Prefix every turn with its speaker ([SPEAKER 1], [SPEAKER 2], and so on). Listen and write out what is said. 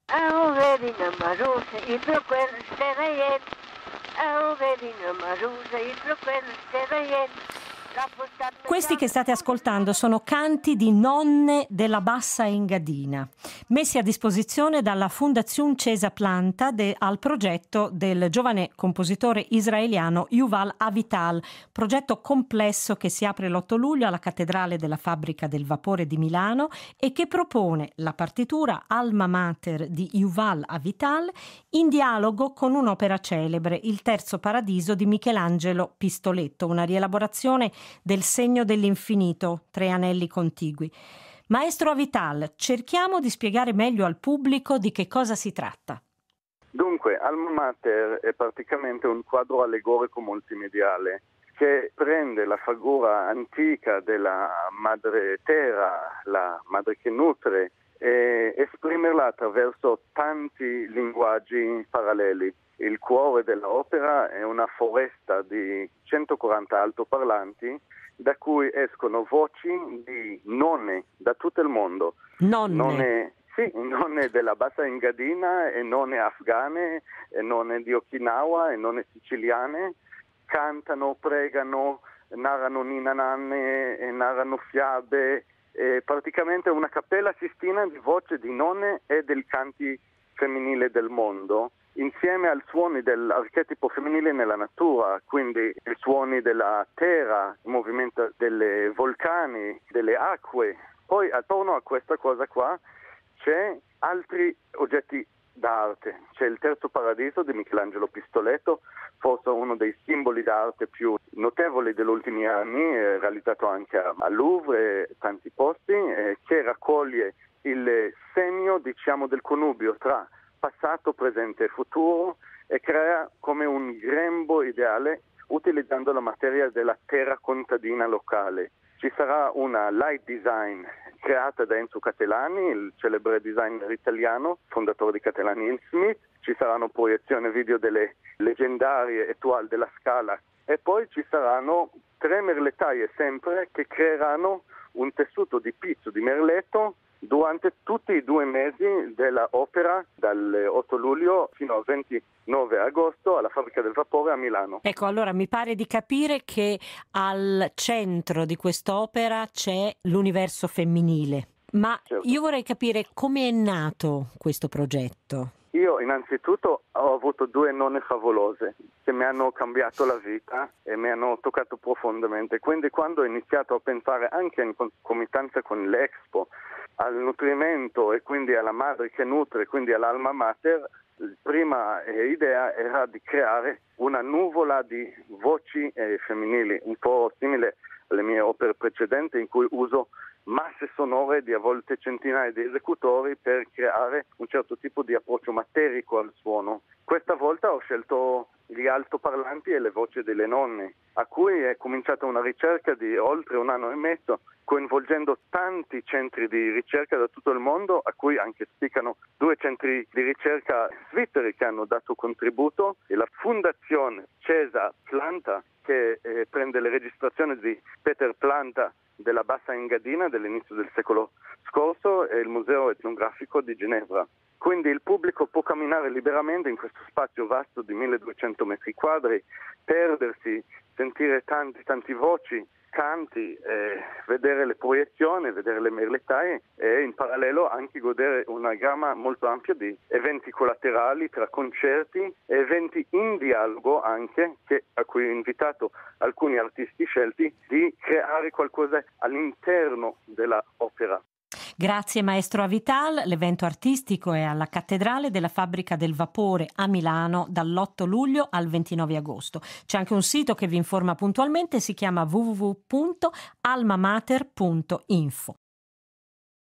[SPEAKER 1] Auverina Marusa, Idroquel, Serayen. Auverina Marusa, Idroquel, Serayen.
[SPEAKER 2] Questi che state ascoltando sono canti di nonne della Bassa Engadina, messi a disposizione dalla Fondazione Cesa Planta al progetto del giovane compositore israeliano Yuval Avital, progetto complesso che si apre l'8 luglio alla Cattedrale della Fabbrica del Vapore di Milano e che propone la partitura Alma Mater di Yuval Avital in dialogo con un'opera celebre, Il Terzo Paradiso di Michelangelo Pistoletto, una rielaborazione del Segno dell'infinito, tre anelli contigui. Maestro Avital, cerchiamo di spiegare meglio al pubblico di che cosa si tratta.
[SPEAKER 3] Dunque, Alma Mater è praticamente un quadro allegorico multimediale che prende la figura antica della madre terra, la madre che nutre, e esprimerla attraverso tanti linguaggi paralleli. Il cuore dell'opera è una foresta di 140 altoparlanti da cui escono voci di nonne da tutto il mondo. Nonne della Bassa Engadina e nonne afghane e nonne di Okinawa e nonne siciliane. Cantano, pregano, narrano ninananne e narrano fiabe. È praticamente una cappella sistina di voce di nonne e del canti femminile del mondo, insieme ai suoni dell'archetipo femminile nella natura, quindi i suoni della terra, il movimento dei vulcani, delle acque. Poi attorno a questa cosa qua c'è altri oggetti d'arte. C'è il Terzo Paradiso di Michelangelo Pistoletto, forse uno dei simboli d'arte più notevoli degli ultimi anni, realizzato anche al Louvre e tanti posti, che raccoglie il segno, diciamo, del connubio tra passato, presente e futuro e crea come un grembo ideale utilizzando la materia della terra contadina locale. Ci sarà una light design creata da Enzo Catellani, il celebre designer italiano, fondatore di Catellani & Smith. Ci saranno proiezioni video delle leggendarie Étoile della Scala e poi ci saranno 3 merlettaie sempre che creeranno un tessuto di pizzo di merletto durante tutti i 2 mesi dell'opera, dal 8 luglio fino al 29 agosto alla Fabbrica del Vapore a Milano.
[SPEAKER 2] Ecco, allora mi pare di capire che al centro di quest'opera c'è l'universo femminile, ma
[SPEAKER 3] certo.
[SPEAKER 2] Io vorrei capire come è nato questo progetto.
[SPEAKER 3] Io innanzitutto ho avuto 2 nonne favolose che mi hanno cambiato la vita e mi hanno toccato profondamente, quindi quando ho iniziato a pensare anche in concomitanza con l'Expo al nutrimento e quindi alla madre che nutre, quindi all'alma mater, la prima idea era di creare una nuvola di voci femminili, un po' simile alle mie opere precedenti in cui uso masse sonore di a volte centinaia di esecutori per creare un certo tipo di approccio materico al suono. Questa volta ho scelto gli altoparlanti e le voci delle nonne, a cui è cominciata una ricerca di oltre 1 anno e mezzo, coinvolgendo tanti centri di ricerca da tutto il mondo, a cui anche spiccano 2 centri di ricerca svizzeri che hanno dato contributo, e la Fondazione Cesa Planta, che prende le registrazioni di Peter Planta della Bassa Engadina dell'inizio del secolo scorso, e il Museo Etnografico di Ginevra. Quindi il pubblico può camminare liberamente in questo spazio vasto di 1200 metri quadri, perdersi, sentire tanti voci, canti, vedere le proiezioni, vedere le merlettaie e in parallelo anche godere una gamma molto ampia di eventi collaterali tra concerti e eventi in dialogo anche, a cui ho invitato alcuni artisti scelti, di creare qualcosa all'interno della opera.
[SPEAKER 2] Grazie maestro Avital, l'evento artistico è alla Cattedrale della Fabbrica del Vapore a Milano dall'8 luglio al 29 agosto. C'è anche un sito che vi informa puntualmente, si chiama www.almamater.info.